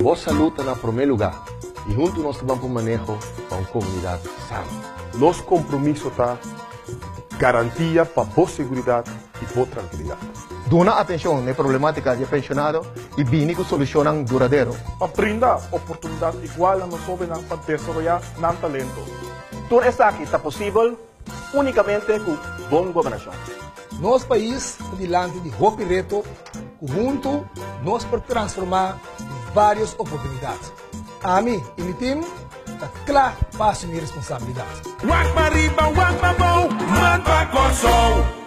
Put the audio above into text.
Boa saúde está em primeiro lugar. E junto nós vamos para o manejo para uma comunidade sana. Nosso compromisso está garantia para boa segurança e boa tranquilidade. Dona atenção na problemática de pensionado e vini com solução duradoura. Para brindar oportunidade igual a nós jovens para desenvolver nosso talento. Tudo isso aqui está possível unicamente com boa governação. Nosso país está diante de roupa e reto, junto nós podemos transformar em várias oportunidades. A mim e meu time está claro para assumir responsabilidade. Walk para riba, walk para bom, man para